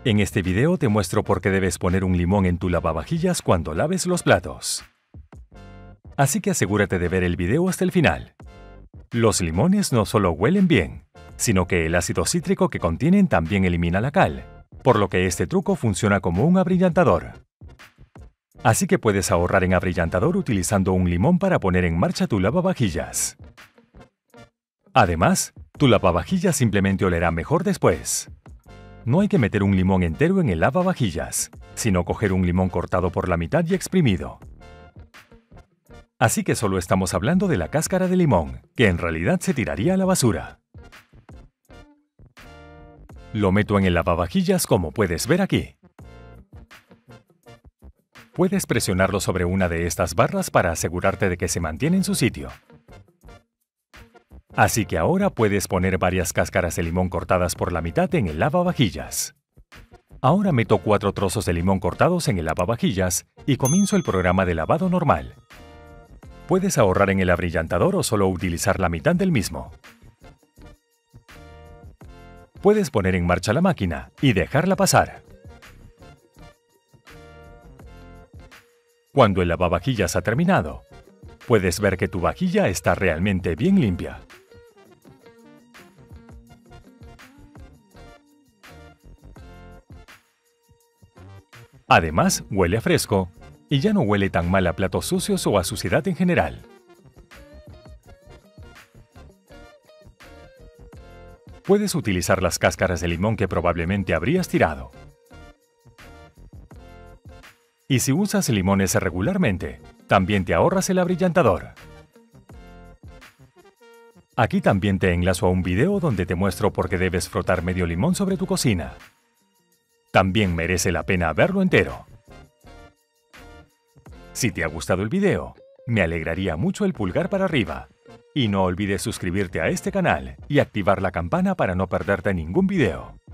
En este video te muestro por qué debes poner un limón en tu lavavajillas cuando laves los platos. Así que asegúrate de ver el video hasta el final. Los limones no solo huelen bien, sino que el ácido cítrico que contienen también elimina la cal, por lo que este truco funciona como un abrillantador. Así que puedes ahorrar en abrillantador utilizando un limón para poner en marcha tu lavavajillas. Además, tu lavavajillas simplemente olerá mejor después. No hay que meter un limón entero en el lavavajillas, sino coger un limón cortado por la mitad y exprimido. Así que solo estamos hablando de la cáscara de limón, que en realidad se tiraría a la basura. Lo meto en el lavavajillas como puedes ver aquí. Puedes presionarlo sobre una de estas barras para asegurarte de que se mantiene en su sitio. Así que ahora puedes poner varias cáscaras de limón cortadas por la mitad en el lavavajillas. Ahora meto 4 trozos de limón cortados en el lavavajillas y comienzo el programa de lavado normal. Puedes ahorrar en el abrillantador o solo utilizar la mitad del mismo. Puedes poner en marcha la máquina y dejarla pasar. Cuando el lavavajillas ha terminado, puedes ver que tu vajilla está realmente bien limpia. Además, huele a fresco y ya no huele tan mal a platos sucios o a suciedad en general. Puedes utilizar las cáscaras de limón que probablemente habrías tirado. Y si usas limones regularmente, también te ahorras el abrillantador. Aquí también te enlazo a un video donde te muestro por qué debes frotar medio limón sobre tu cocina. También merece la pena verlo entero. Si te ha gustado el video, me alegraría mucho el pulgar para arriba. Y no olvides suscribirte a este canal y activar la campana para no perderte ningún video.